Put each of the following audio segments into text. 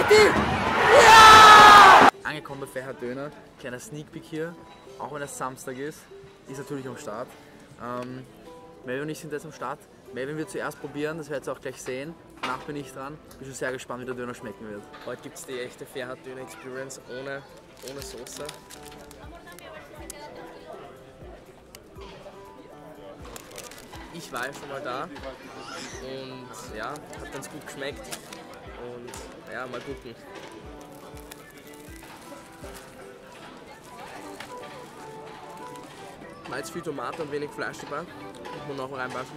Ayeti! Ja! Angekommen bei Ferhat Döner, kleiner Sneak Peek hier, auch wenn es Samstag ist natürlich am Start. Melvin und ich sind jetzt am Start. Melvin wird zuerst probieren, das werdet ihr auch gleich sehen. Danach bin ich dran. Bin schon sehr gespannt, wie der Döner schmecken wird. Heute gibt es die echte Ferhat Döner Experience ohne Soße. Ich war ja schon mal da und ja, hat ganz gut geschmeckt und ja, mal gucken. Mal jetzt viel Tomate und wenig Fleisch dabei, muss man noch reinpassen.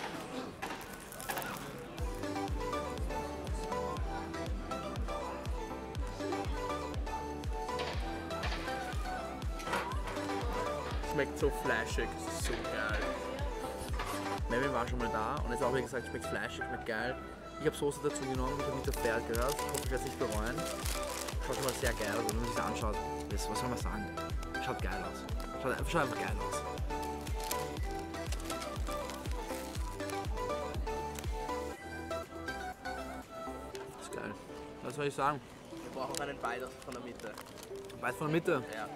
Schmeckt so fleischig, das ist so geil. Melvin war schon mal da und jetzt auch wie gesagt, schmeckt fleischig, schmeckt geil. Ich habe Soße dazu genommen, ich habe nicht auf Ferhat gehört. Ich hoffe, ich werde es nicht bereuen. Schaut schon mal sehr geil aus, wenn man sich das anschaut. Was soll man sagen? Schaut geil aus. Schaut einfach geil aus. Das ist geil. Was soll ich sagen? Wir brauchen einen Bite von der Mitte. Ein Bite von der Mitte? Ja.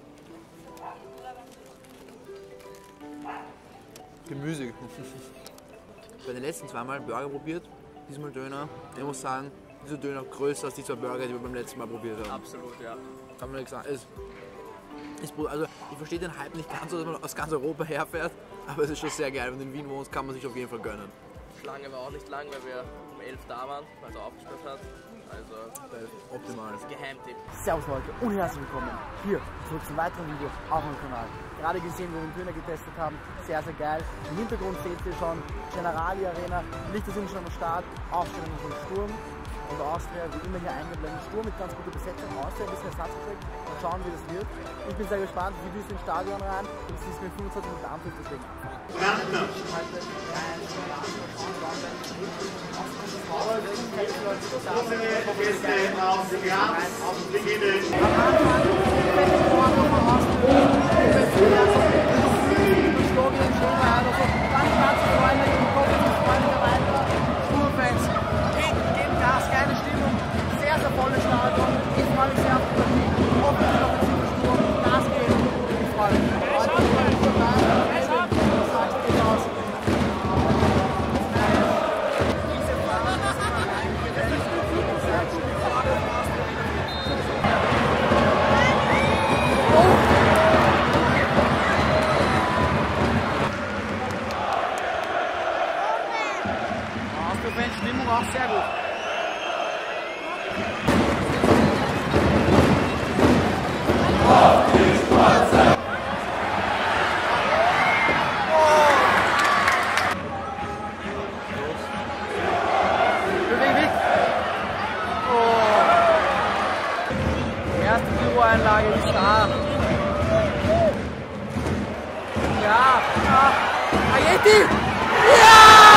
Gemüsig. Ich habe bei den letzten zweimal Burger probiert, diesmal Döner. Ich muss sagen, dieser Döner größer als die zwei Burger, die wir beim letzten Mal probiert haben. Absolut, ja. Kann man nicht sagen. Also ich verstehe den Hype nicht ganz so, dass man aus ganz Europa herfährt, aber es ist schon sehr geil. Wenn du in Wien wohnst, kann man sich auf jeden Fall gönnen. Schlange war auch nicht lang, weil wir um 11 da waren, weil er aufgesperrt hat. Also optimal. Das ist Geheimtipp. Servus Leute und herzlich willkommen hier zurück zum weiteren Video auf meinem Kanal. Gerade gesehen, wo wir den Döner getestet haben, sehr sehr geil. Im Hintergrund seht ihr schon Generali Arena, Lichter sind schon am Start, Aufstellungen von Sturm und Austria, wie immer hier eingeblendet. Sturm mit ganz guter Besetzung, Austria ein bisschen Ersatzeffekt. Mal schauen, wie das wird. Ich bin sehr gespannt, wie du es ins Stadion rein und es ist mit 25 Minuten Anpfiff, deswegen Stimmung auch sehr gut. Die erste Büroeinlage ist stark. Ja, Ayeti! Ja!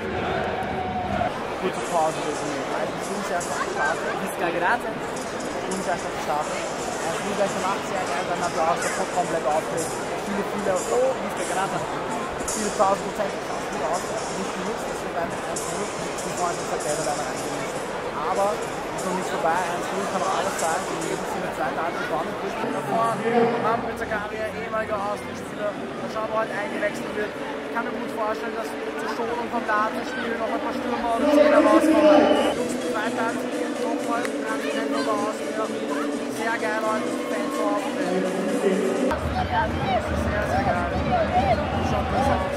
Kurze Pause, wir sind sehr stark. Bis gleich. erst auf starten. Wie gleich gemacht, sehr geil, dann hat er auch davor komplett aufgelegt. Viele, wie ich dir genannt habe, viele 1000% fast wieder aus, nicht genutzt, deswegen werden wir 1-0, die Freunde sagt, der leider reingehen müssen. Aber ist noch nicht vorbei, 1-0 kann auch alles sein, in jedem Sinne zwei Tage gewonnen. Davor haben Zakaria, ehemaliger Außenspieler, da schauen wir heute eingewechselt wird. Ich kann mir gut vorstellen, dass zur Schonung vom Datenspiel noch ein paar Stürmer und Zehner rauskommen. Jungs, zwei Tage nochmal rennen wir aus. Sehr geil, heute die Fans so aufnehmen. Das ist sehr, sehr geil. Schaut das aus.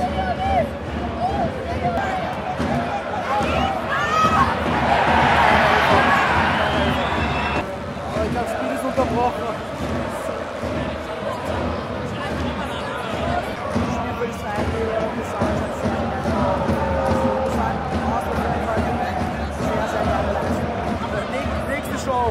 Aber ich glaube, das Spiel ist unterbrochen. Das Spiel will ich rein, das ist anscheinend sehr geil. Das war ein Ausdruck, sehr, sehr geile Leistung. Nächste Show.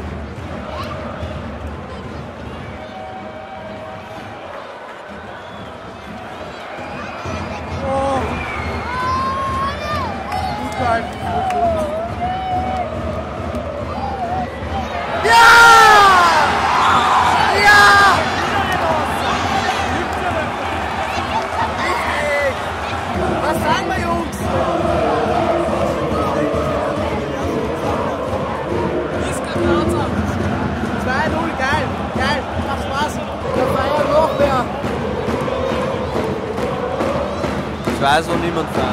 Ich weiß, wo niemand fährt.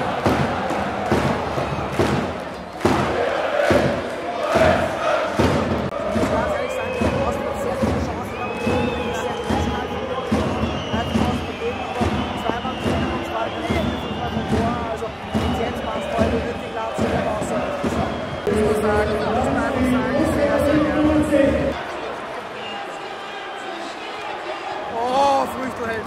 Oh, Früchtelheld.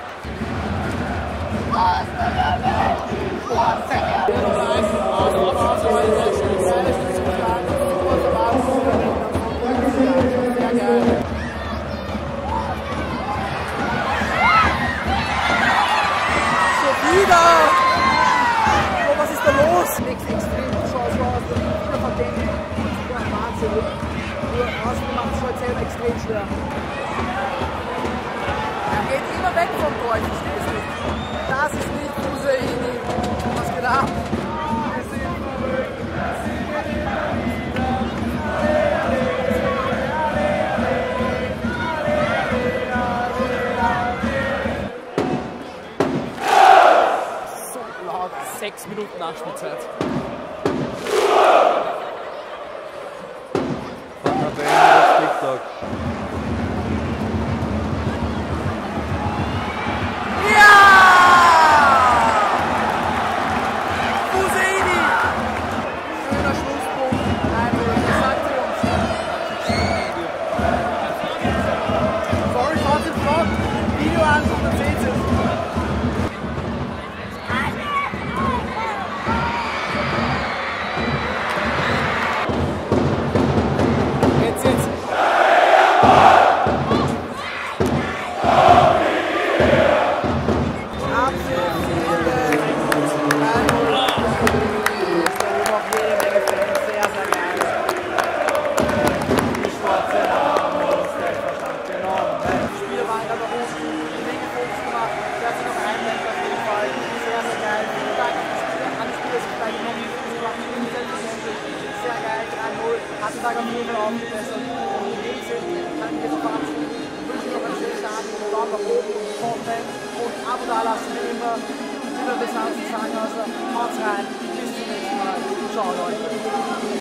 Was ist da los? Nichts extrem Chance aus, wieder verdenken. Wahnsinn. Nur außerdem macht es heute selber extrem schwer. Er geht immer weg vom Tor, ich verstehe es nicht. Das ist nicht Musaini. Was geht ab? Wir sind verrückt. So laut. 6 Minuten Nachspielzeit. TikTok. Tag am Himmel aufgebessert. Und in dem Sinne kann ich jetzt verabschieden. Ich wünsche noch einen schönen Tag, einen Daumen nach oben, Comment und Abo da lassen wie immer. Wieder bis dann zu sagen, also haut's rein. Bis zum nächsten Mal. Ciao Leute.